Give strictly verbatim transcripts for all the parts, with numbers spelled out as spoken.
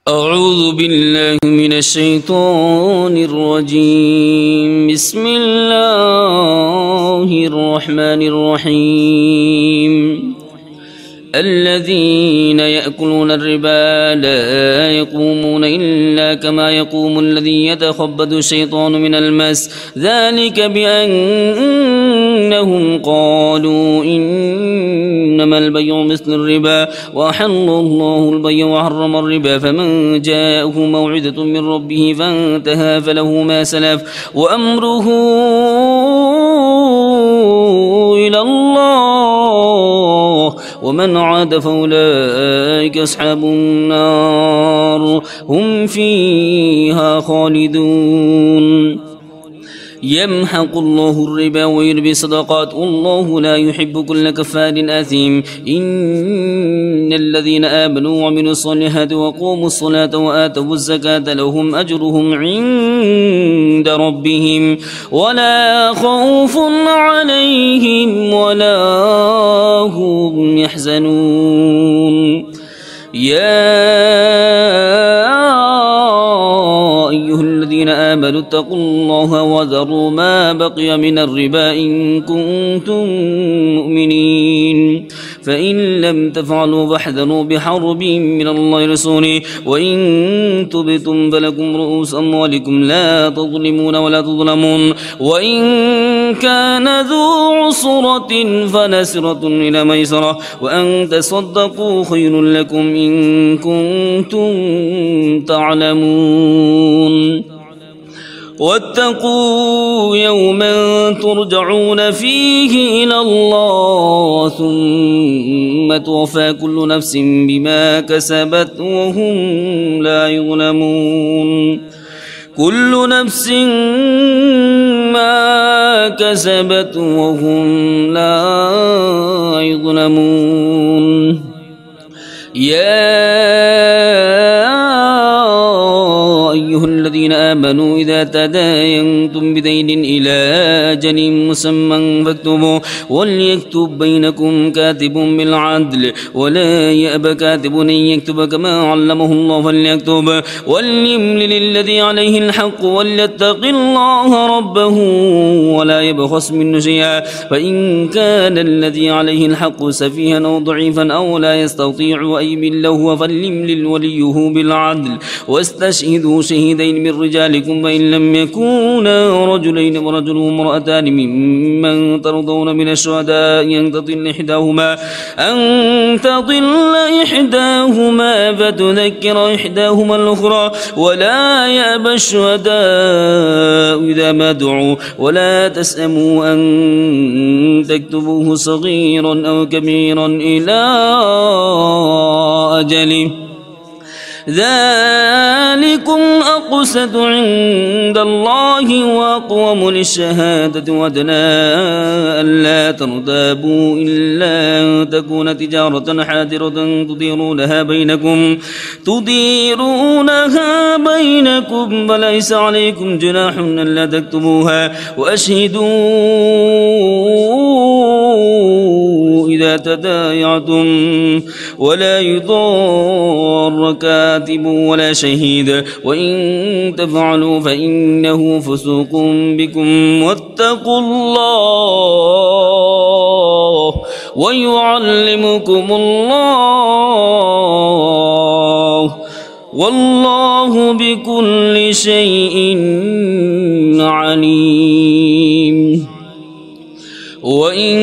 أعوذ بالله من الشيطان الرجيم. بسم الله الرحمن الرحيم. الذين يأكلون الربا لا يقومون إلا كما يقوم الذي يتخبط الشيطان من المس، ذلك بأنهم قالوا إنما البيع مثل الربا وأحل الله البيع وحرم الربا، فمن جاءه موعظة من ربه فانتهى فله ما سلف وأمره إلى الله، ومن عاد فأولئك أصحاب النار هم فيها خالدون. يمحق الله الربا ويربي الصدقات والله لا يحب كل كفار آثيم. إن الذين آمنوا وعملوا الصالحات وقاموا الصلاة وآتوا الزكاة لهم أجرهم عند ربهم ولا خوف عليهم ولا هم يحزنون. يا أيها الذين آمنوا اتقوا الله وذروا ما بقي من الربا إن كنتم مؤمنين، فإن لم تفعلوا فاحذروا بحرب من الله ورسوله، وإن تبتم فلكم رؤوس أموالكم لا تظلمون ولا تظلمون، وإن كان ذو عسرة فنسرة إلى ميسرة، وأن تصدقوا خير لكم إن كنتم تعلمون. واتقوا يوما ترجعون فيه إلى الله ثم توفى كل نفس بما كسبت وهم لا يظلمون. كل نفس ما كسبت وهم لا يظلمون. يا أيها الذين آمنوا إذا تداينتم بدين إلى أجل مسمى فاكتبوا وليكتب بينكم كاتب بالعدل ولا يأب كاتب أن يكتب كما علمه الله فليكتب وليملل الذي عليه الحق وليتق الله ربه ولا يبخس منه شيئا، فإن كان الذي عليه الحق سفيها أو ضعيفا أو لا يستطيع أن يمله فليملل وليه بالعدل واستشهدوا شهيدين من رجالكم، فإن لم يكونا رجلين ورجل وامرأتان ممن ترضون من الشهداء أن تضل إحداهما أن تضل إحداهما فتذكر إحداهما الأخرى، ولا يأبى الشهداء إذا ما دعوا ولا تسأموا أن تكتبوه صغيرا أو كبيرا إلى أجله، ذلكم أقسط عند الله وأقوم للشهادة وأدنى ألا ترتابوا إلا أن تكون تجارة حاضرة تديرونها بينكم تديرونها بينكم فليس عليكم جناح ألا تكتبوها، وأشهدوا إذا تدايعتم ولا يضار كاتب ولا شهيد، وإن تفعلوا فإنه فسوق بكم، واتقوا الله ويعلمكم الله والله بكل شيء عليم. وإن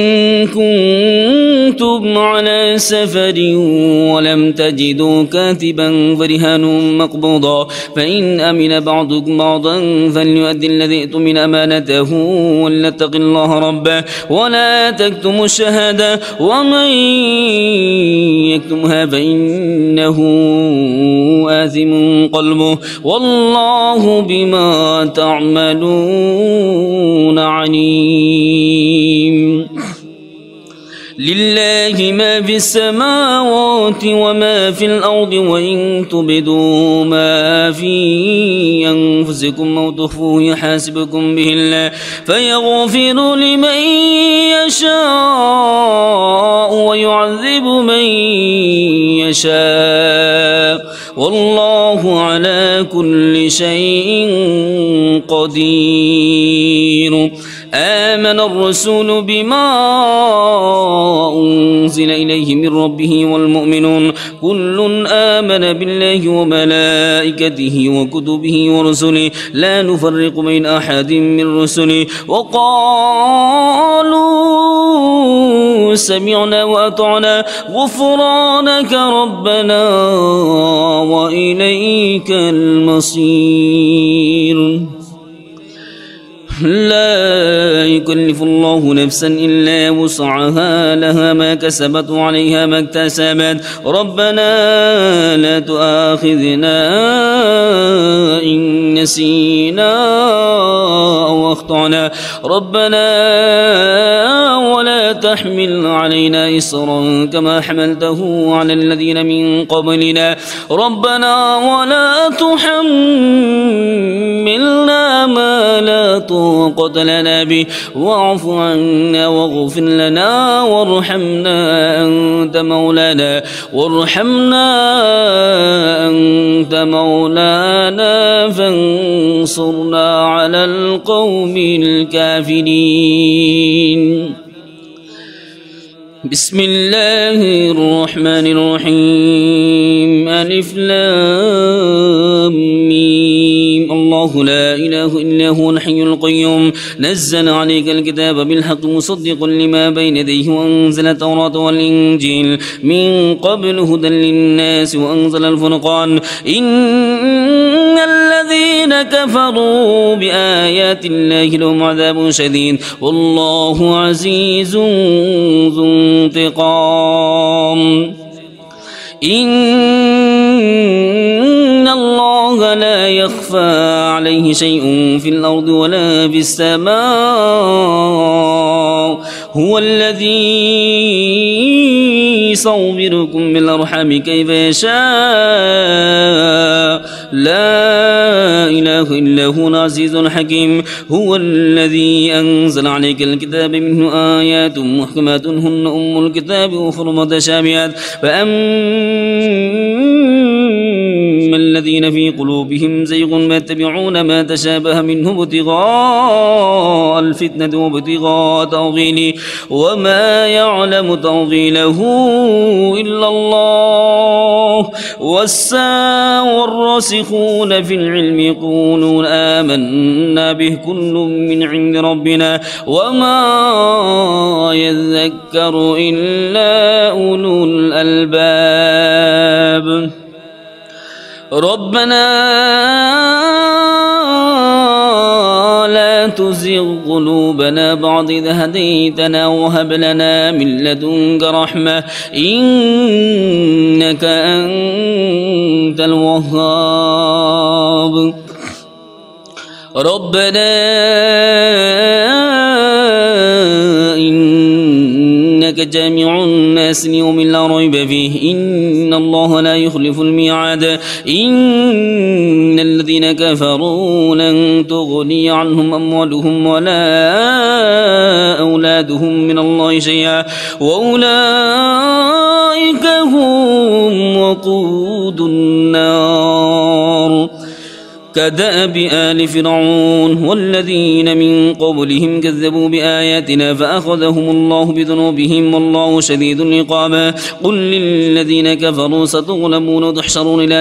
كنتم على سفر ولم تجدوا كاتبا فرهان مقبوضا، فإن أمن بعضكم بعضا فليؤدي الذي اؤتمن أمانته وليتق الله ربه ولا تكتموا الشهادة ومن يكتمها فإنه آثم قلبه والله بما تعملون عليم. لله ما في السماوات وما في الأرض وإن تبدوا ما في أنفسكم أو تخفوه يحاسبكم به الله فيغفر لمن يشاء ويعذب من يشاء والله على كل شيء قدير. آمن الرسول بما أنزل إليه من ربه والمؤمنون كل آمن بالله وملائكته وكتبه ورسله لا نفرق بين أحد من رسله وقالوا سمعنا وأطعنا غفرانك ربنا وإليك المصير. لا يكلف الله نفسا إلا وسعها لها ما كسبت وعليها ما اكتسبت ربنا لا تؤاخذنا إن نسينا أو أخطأنا ربنا ولا تحمل علينا إصرا كما حملته على الذين من قبلنا ربنا ولا تحملنا ما لا طاقة لنا به واعف عنا واغفر لنا وارحمنا أنت مولانا وارحمنا أنت مولانا فانصرنا على القوم الكافرين. بسم الله الرحمن الرحيم ألف لام ميم الله لا إله إلا هو الحي القيوم نزل عليك الكتاب بالحق مصدقا لما بين يديه وأنزل التوراة والإنجيل من قبل هدى للناس وأنزل الفرقان إن الذين كفروا بآيات الله لهم عذاب شديد والله عزيز ذو انتقام. إن الله لا يخفى عليه شيء في الأرض ولا في السماء هو الذي يصوركم بالأرحام كيف يشاء لا إله إلا هو العزيز الحكيم. هو الذي أنزل عليك الكتاب منه آيات محكمات هن أم الكتاب وأخر متشابهات فأما الذين في قلوبهم زيغ فيتبعون ما تشابه منه ابتغاء الفتنة وابتغاء تأويله وما يعلم تأويله إلا الله والراسخون في العلم يقولون آمنا به كل من عند ربنا وما يذكر إلا أولو الألباب. ربنا لا تزغ قلوبنا بعد إذ هديتنا وهب لنا من لدنك رحمة إنك أنت الوهاب. ربنا إنك جامع الناس ليوم لا ريب فيه إن الله لا يخلف الميعاد. إن الذين كفروا لن تغني عنهم أموالهم ولا أولادهم من الله شيئا وأولئك هم وقود النار كدأب آل فرعون والذين من قبلهم كذبوا بآياتنا فأخذهم الله بذنوبهم والله شديد العقاب. قل للذين كفروا ستغلبون وتحشرون إلى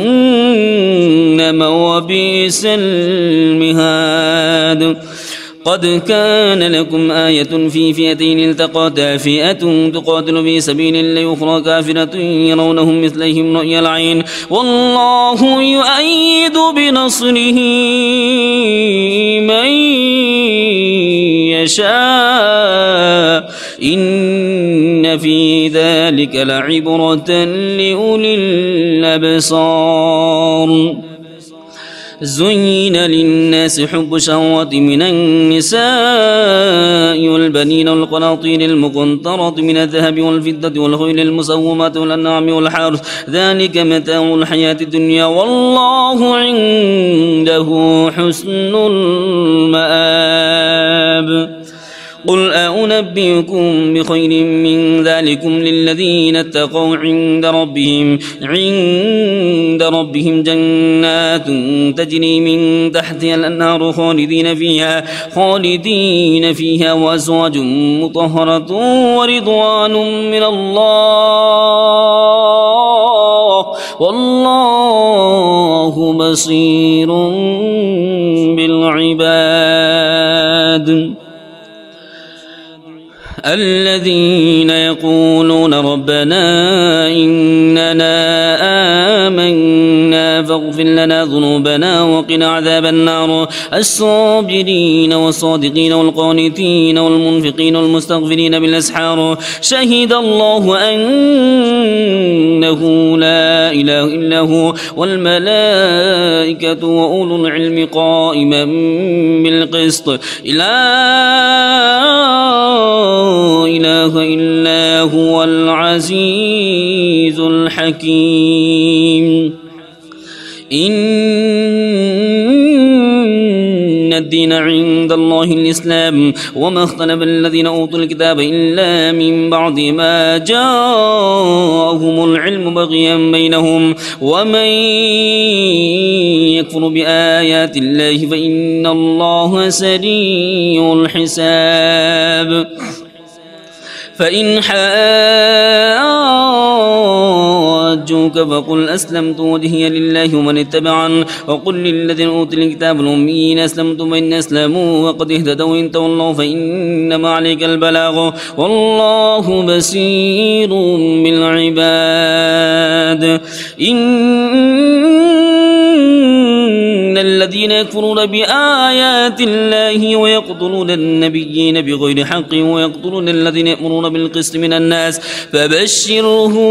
جهنم وبئس المهاد. قد كان لكم آية في فئتين التقاتا فئة تقاتل في سبيل الله أخرى كافرة يرونهم مثليهم رؤيا العين والله يؤيد بنصره من يشاء إن في ذلك لعبرة لأولي الأبصار. زين للناس حب الشهوات من النساء والبنين والقناطير المقنطرة من الذهب والفضة والخيل المسومة والأنعام والحرث ذلك متاع الحياة الدنيا والله عنده حسن المآب. قل أنبئكم بخير من ذلكم للذين اتقوا عند ربهم عند ربهم جنات تجري من تحتها الأنهار خالدين فيها خالدين فيها وأزواج مطهرة ورضوان من الله والله بصير بالعباد. الذين يقولون ربنا إننا آمنا فاغفر لنا ذنوبنا وقنا عذاب النار الصابرين والصادقين والقانتين والمنفقين والمستغفرين بالأسحار شهد الله أنه لا إله إلا هو والملائكة وأولو العلم قائما بالقسط لا إله إلا هو العزيز الحكيم. إن الدين عند الله الإسلام وما اختلف الذين أوتوا الكتاب إلا من بعد ما جاءهم العلم بغيا بينهم ومن يكفر بآيات الله فإن الله سريع الحساب. فإن حاجوك فقل أسلمت وجهي لله ومن اتبعن وقل للذين أوتوا الكتاب الأميين أسلمتم فإن أسلموا وقد اهتدوا وإن تولوا فإنما عليك البلاغ والله بصير بالعباد. إن الذين يكفرون بآيات الله ويقتلون النبيين بغير حق ويقتلون الذين يأمرون بالقسط من الناس فبشرهم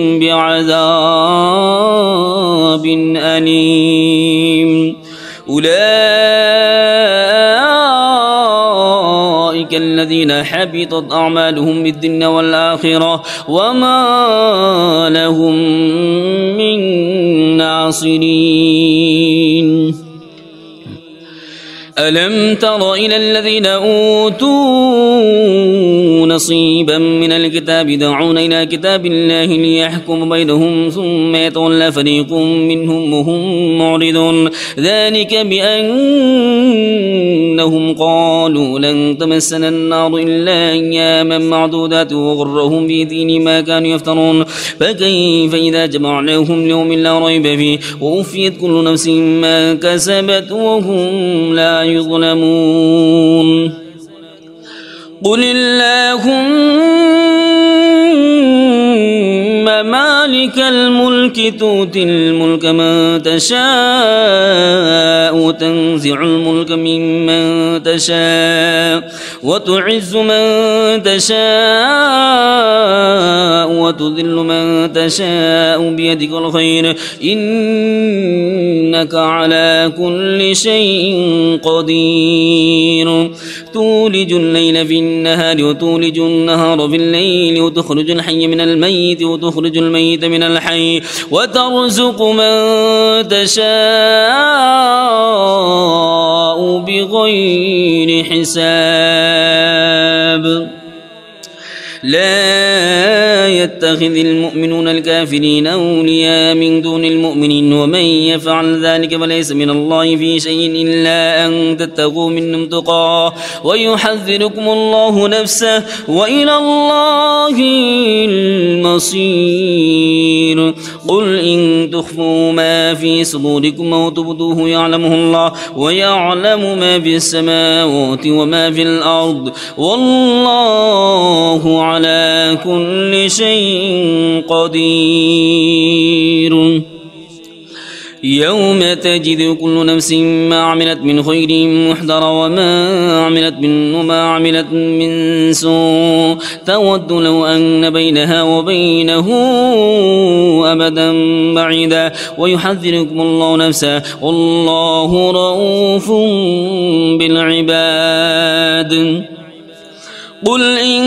بعذاب أليم. أولئك الذين حبطت أعمالهم بالدنيا والآخرة وما لهم من ناصرين. ألم تر إلى الذين أوتوا نصيبا من الكتاب يدعون إلى كتاب الله ليحكم بينهم ثم يتولى فريق منهم وهم معرضون ذلك بأنهم قالوا لن تمسنا النار إلا أياما معدودات وغرهم في دين ما كانوا يفترون فكيف إذا جمعناهم ليوم لا ريب فيه ووفيت كل نفس ما كسبت وهم لا يظلمون. قل اللهم مالك الملك تؤتي الملك من تشاء وتنزع الملك ممن تشاء وتعز من تشاء وتذل من تشاء بيدك الخير إنك على كل شيء قدير. تولج الليل في النهار وتولج النهار في الليل وتخرج الحي من الميت وتخرج الميت من الحي وترزق من تشاء بغير حساب. لا يتخذ المؤمنون الكافرين أولياء من دون المؤمنين ومن يفعل ذلك فليس من الله في شيء إلا أن تتقوا منهم تقاه ويحذركم الله نفسه وإلى الله المصير. قل إن تخفوا ما في صدوركم أو تبدوه يعلمه الله ويعلم ما في السماوات وما في الأرض والله على كل شيء قدير. يوم تجد كل نفس ما عملت من خير محضرا وما عملت من وما عملت من سوء تود لو أن بينها وبينه أبدا بعيدا ويحذركم الله نفسه والله رؤوف بالعباد. قل إن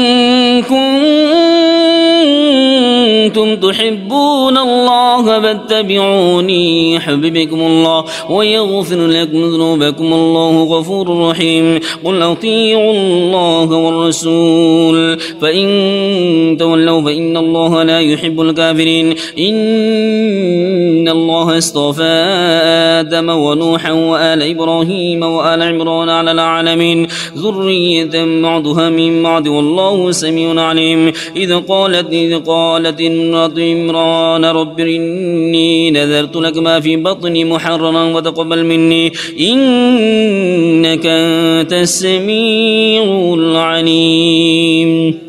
كنتم تحبون الله فاتبعوني يحببكم الله ويغفر لكم ذنوبكم الله غفور رحيم. قل أطيعوا الله والرسول فإن تولوا فإن الله لا يحب الكافرين. إن الله اصطفى آدم ونوحا وآل إبراهيم وآل عمران على العالمين ذرية بعضها من بعض والله سميع عليم. إذ قالت إذ قالت امرأة عمران رب إني نذرت لك ما في بطني محررا وتقبل مني إنك أنت السميع العليم.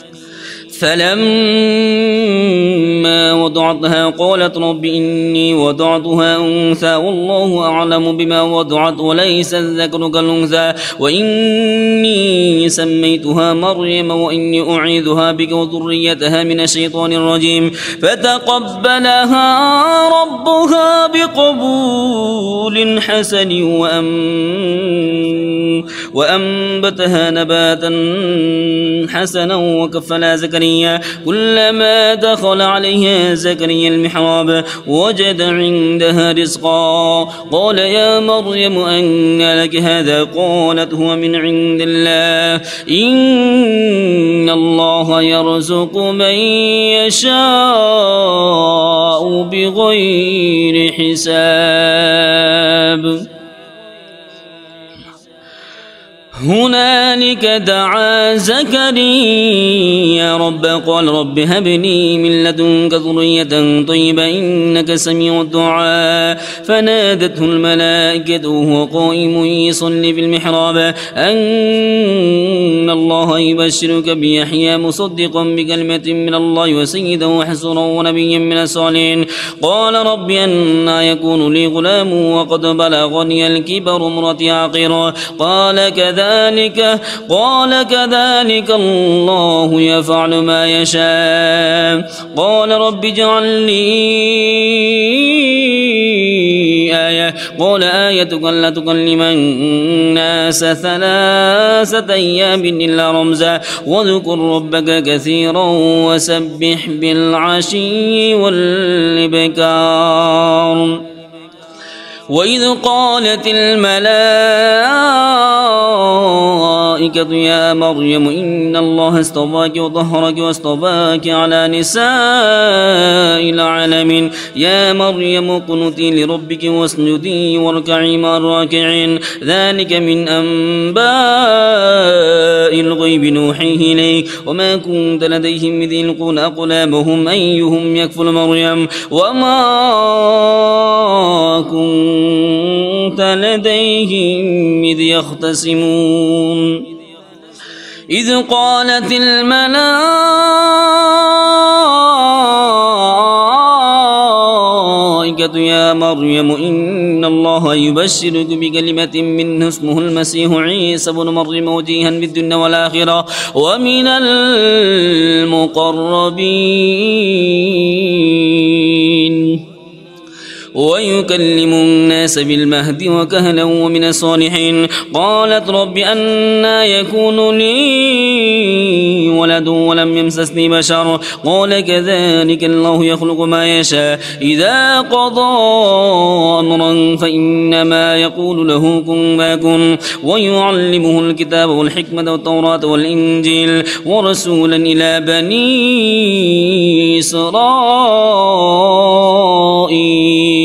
فلما وضعتها قالت رب إني وضعتها أنثى والله أعلم بما وضعت وليس الذكر كالأنثى وإني سميتها مريم وإني أعيذها بك وذريتها من الشيطان الرجيم. فتقبلها ربها بقبول حسن وأم وأنبتها نباتا حسنا وكفلها زكريا كلما دخل عليها زكريا المحراب وجد عندها رزقا قال يا مريم أنى لك هذا قالت هو من عند الله إن الله يرزق من يشاء بغير حساب. هنالك دعا زكريا رب قال رب هب لي من لدنك ذرية طيبة إنك سميع الدعاء. فنادته الملائكة وهو قائم يصلي في المحراب أن الله يبشرك بيحيى مصدقا بكلمة من الله وسيدا وحسنا ونبيا من الصالحين. قال رب أنى يكون لي غلام وقد بلغني الكبر امرتي عاقرا قال كذلك ذلك قال كذلك الله يفعل ما يشاء. قال رب اجعل لي آية قال آيتك ألا تكلم الناس ثلاثة أيام إلا رمزا واذكر ربك كثيرا وسبح بالعشي والإبكار. وإذ قالت الملائكة يا مريم إن الله اصطفاك وطهرك واصطفاك على نساء العالمين. يا مريم اقنتي لربك واسجدي واركعي مع الراكعين. ذلك من أنباء الغيب نوحيه إليك وما كنت لديهم إذ يلقون أقلامهم أيهم يكفل مريم وما كنت كنت لديهم إذ يختصمون. إذ قالت الملائكة يا مريم إن الله يبشرك بكلمة منه اسمه المسيح عيسى بن مريم وجيها في الدنيا والآخرة ومن المقربين ويكلم الناس بالمهد وكهلا ومن الصالحين. قالت رب أنى يكون لي ولد ولم يمسسني بشر قال كذلك الله يخلق ما يشاء إذا قضى أمرا فإنما يقول له كن فيكن. ويعلمه الكتاب والحكمة والتوراة والإنجيل ورسولا إلى بني إسرائيل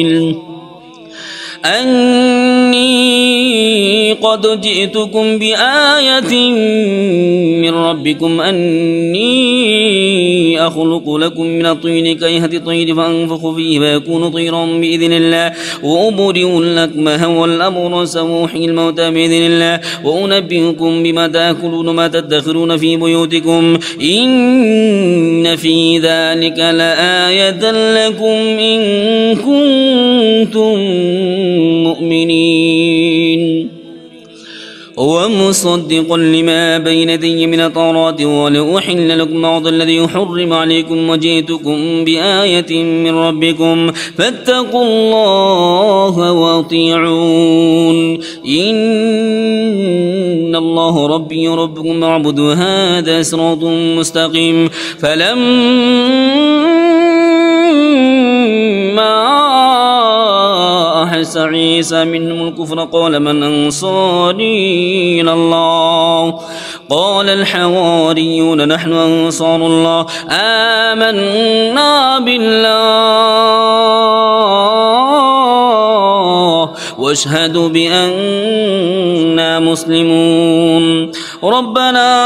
أني قد جئتكم بآية من ربكم أني أخلق لكم من الطين كهيئة الطير فأنفخ فيه فيكون طيرا بإذن الله وأبرئ الأكمه والأبرص وأحيي الموتى بإذن الله وأنبئكم بما تأكلون ما تدخرون في بيوتكم إن في ذلك لآية لكم إن كنتم مؤمنين ومصدقا لما بين يدي من التوراة ولأحل لكم بعض الذي حرم عليكم وجئتكم بآية من ربكم فاتقوا الله وأطيعون إن الله ربي وربكم واعبدوا هذا صراط مستقيم فلما أحس عيسى منهم الكفر قال من أنصاري إلى الله قال الحواريون نحن أنصار الله آمنا بالله واشهد بأننا مسلمون ربنا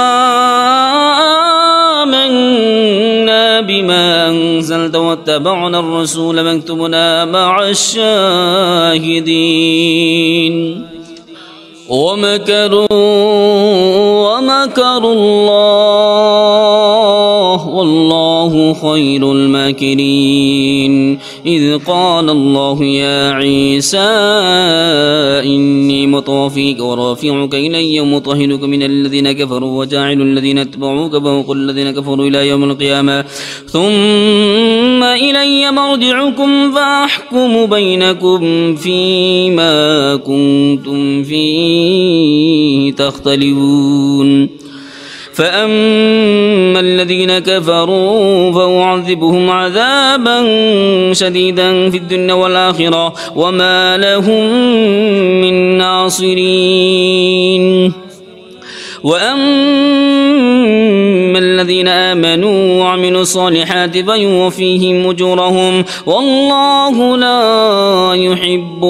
آمنا بما أنزلت واتبعنا الرسول فاكتبنا مع الشاهدين ومكروا ومكروا الله والله خير الماكرين إذ قال الله يا عيسى إني متوفيك ورافعك إلي ومطهرك من الذين كفروا وجاعل الذين اتبعوك فوق الذين كفروا إلى يوم القيامة ثم إلي مرجعكم فأحكم بينكم فيما كنتم فيه تختلفون فأما الذين كفروا فأعذبهم عذابا شديدا في الدنيا والآخرة وما لهم من ناصرين وأما الذين آمنوا وعملوا الصالحات فيوفيهم أجورهم والله لا يحب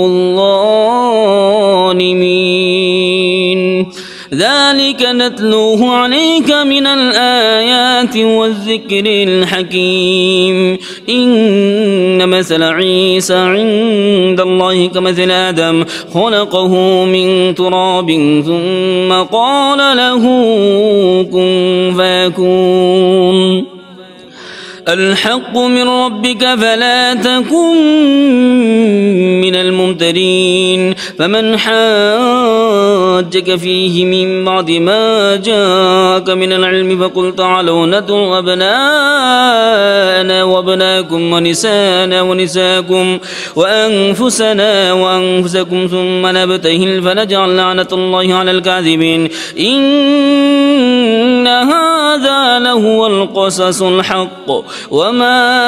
الظالمين ذلك نتلوه عليك من الآيات والذكر الحكيم إن مثل عيسى عند الله كمثل آدم خلقه من تراب ثم قال له كن فيكون الحق من ربك فلا تكن من الممترين فمن حاجك فيه من بعد ما جاءك من العلم فقل تعالوا ندعو أبناءنا وأبناءكم ونساءنا ونساءكم وأنفسنا وأنفسكم ثم نبتهل فنجعل لعنة الله على الكاذبين إن هذا لهو القصص الحق وما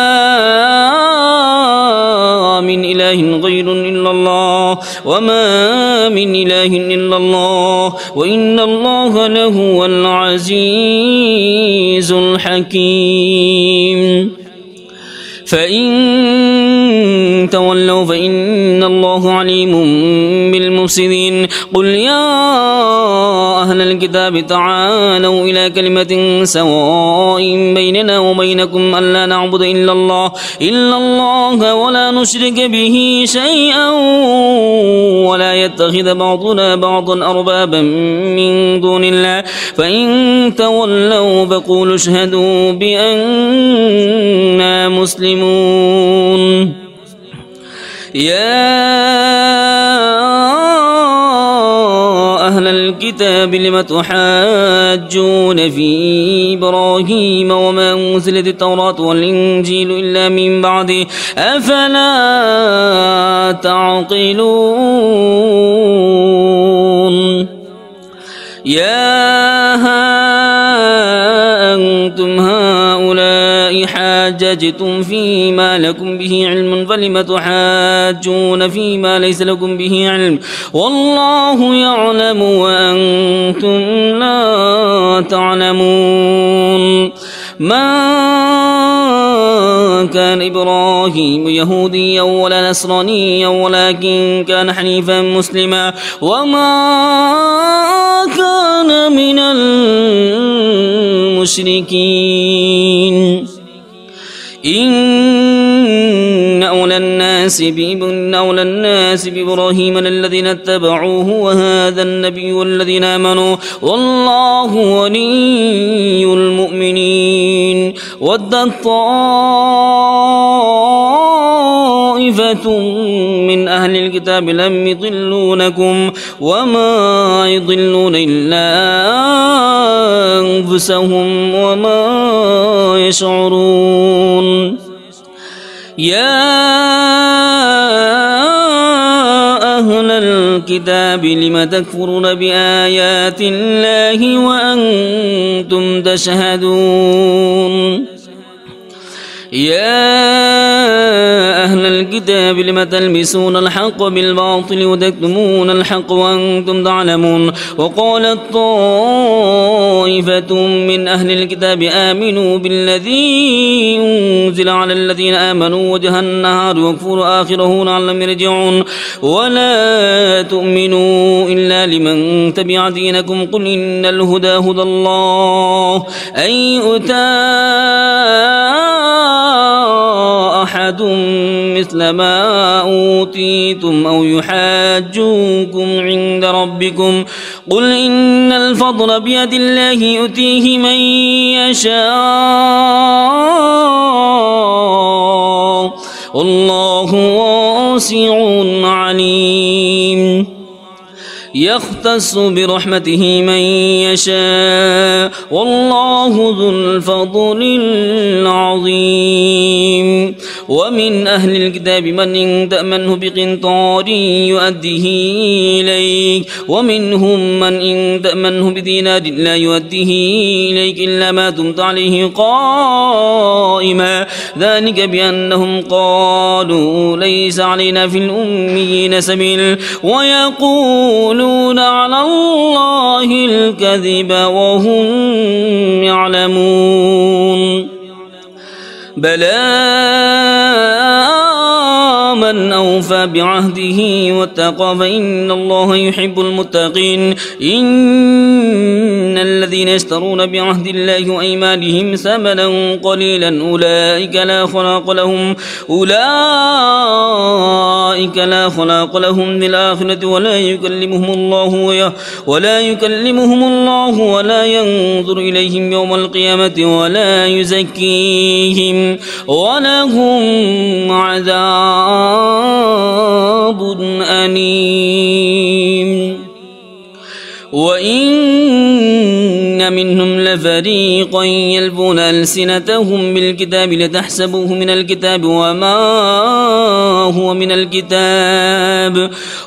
من إله غير إلا الله وما من إله إلا الله وإن الله لهو العزيز الحكيم فإن تولوا فإن الله عليم بالمفسدين قل يا أهل الكتاب تعالوا إلى كلمة سواء بيننا وبينكم ألا نعبد إلا الله إلا الله ولا نشرك به شيئا ولا يتخذ بعضنا بعضا أربابا من دون الله فإن تولوا فقولوا اشهدوا بأننا مسلمون يا أهل الكتاب لم تحاجون في إبراهيم وما أنزلت التوراة والإنجيل إلا من بعده أفلا تعقلون يا أنتم هؤلاء حاججتم فيما لكم به علم فلم تحاجون فيما ليس لكم به علم والله يعلم وأنتم لا تعلمون ما كان إبراهيم يهوديا ولا نصرانيا ولكن كان حنيفا مسلما وما كان من المشركين إن أولى الناس بإن أولى الناس بإبراهيم الذين اتبعوه وهذا النبي والذين آمنوا والله ولي المؤمنين. ودت طائفة من أهل الكتاب لم يضلونكم وما يضلون إلا أنفسهم وما يشعرون. يا أهل الكتاب لم تكفرون بآيات الله وأنتم تشهدون. يا أهل الكتاب لم تلبسون الحق بالباطل وتكتمون الحق وأنتم تعلمون. وقالت طائفة من أهل الكتاب آمنوا بالذي أنزل على الذين آمنوا وجه النهار واكفروا آخره لعلهم يرجعون. ولا تؤمنوا إلا لمن تبع دينكم قل إن الهدى هدى الله أن يؤتى أحد مثل ما أوتيتم أو يحاجوكم عند ربكم قل إن الفضل بيد الله يؤتيه من يشاء والله واسع عليم. يختص برحمته من يشاء والله ذو الفضل العظيم. ومن أهل الكتاب من إن تأمنه بقنطار يؤديه إليك ومنهم من إن تأمنه بدينار لا يؤديه إليك إلا ما دمت عليه قائما ذلك بأنهم قالوا ليس علينا في الأميين سبيل ويقولون على الله الكذب وهم يعلمون. بلى من أوفى بعهده واتقى فإن الله يحب المتقين. إن الذين يشترون بعهد الله وأيمانهم ثمنا قليلا أولئك لا خلاق لهم أولئك لا خلاق لهم في الآخرة ولا يكلمهم الله ولا يكلمهم الله ولا ينظر إليهم يوم القيامة ولا يزكيهم ولهم عذاب أليم. وإن منهم لفريقا يلفون ألسنتهم بالكتاب لتحسبوه من الكتاب وما هو من الكتاب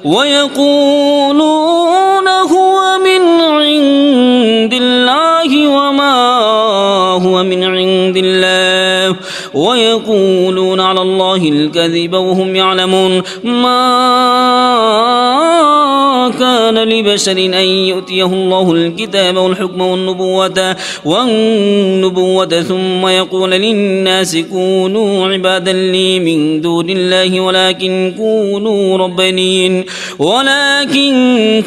ويقولون هو من عند الله وما هو من عند الله ويقولون على الله الكذب وهم يعلمون. ما كان لبشر أن يؤتيه الله الكتاب والحكم والنبوة والنبوة ثم يقول للناس كونوا عبادا لي من دون الله ولكن كونوا ربانيين ولكن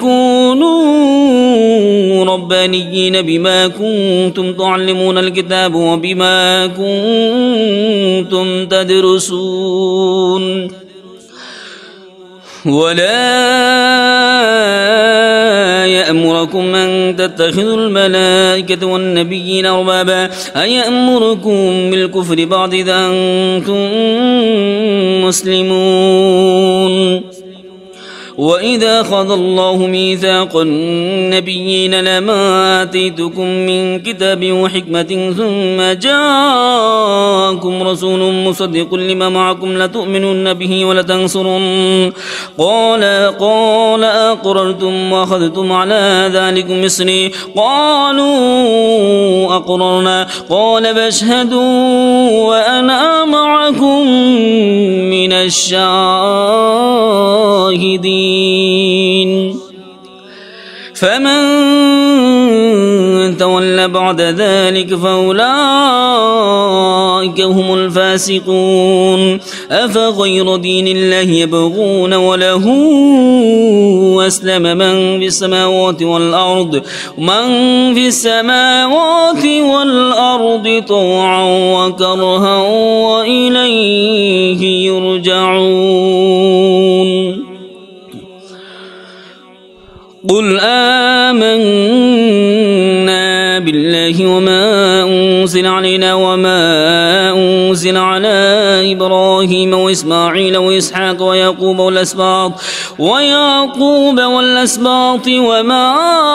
كونوا ربانيين بما كنتم تعلمون الكتاب وبما كنتم تدرسون. ولا يأمركم أن تتخذوا الملائكة والنبيين أربابا أيأمركم بالكفر بعد إذ أنتم مسلمون. وإذا أخذ الله ميثاق النبيين لما آتيتكم من كتاب وحكمة ثم جاءكم رسول مصدق لما معكم لتؤمنن به ولتنصرن قال قال أقررتم وأخذتم على ذلكم إصري قالوا أقررنا قال فاشهدوا وأنا معكم من الشاهدين. فمن تولى بعد ذلك فأولئك هم الفاسقون. أفغير دين الله يبغون وله أسلم من في السماوات والأرض من في السماوات والأرض طوعا وكرها وإليه يرجعون. قل آمنا بالله وما أنزل علينا وما أنزل على إبراهيم وإسماعيل وإسحاق ويعقوب والأسباط ويعقوب والأسباط وما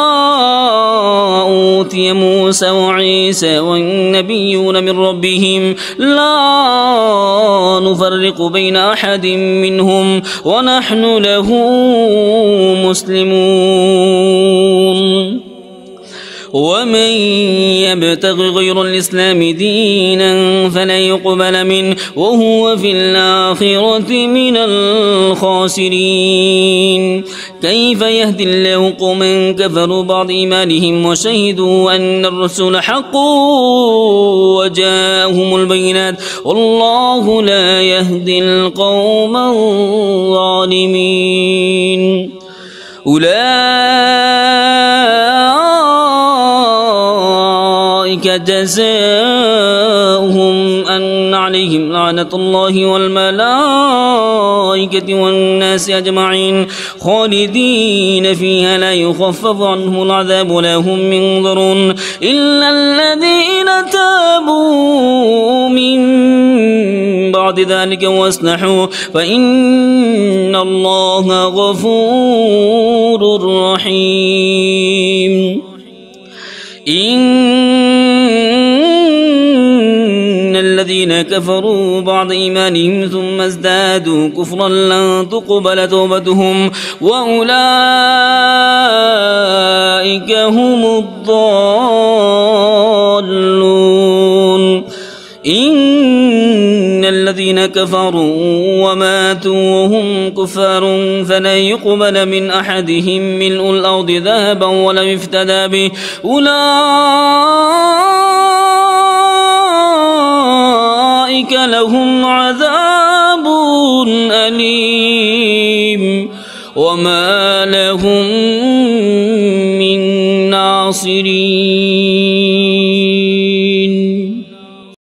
أوتي موسى وعيسى والنبيون من ربهم لا نفرق بين أحد منهم ونحن له مسلمون. ومن يبتغ غير الإسلام دينا فلا يقبل منه وهو في الآخرة من الخاسرين. كيف يهدي الله قوما كفروا بعد إيمانهم وشهدوا أن الرسول حق وجاءهم البينات والله لا يهدي القوم الظالمين. أولئك جزاؤهم أن عليهم لعنة الله والملائكة والناس أجمعين خالدين فيها لا يخفف عنهم العذاب لهم منظرون إلا الذين تابوا من بعد ذلك واصلحوا فإن الله غفور رحيم. إن الذين كفروا بعد إيمانهم ثم ازدادوا كفرا لن تقبل توبتهم وأولئك هم الضالون. إن الذين كفروا وماتوا وهم كفار فلن يقبل من أحدهم ملء الأرض ذهبا ولو افتدى به أولئك لهم عذاب أليم وما لهم من ناصرين.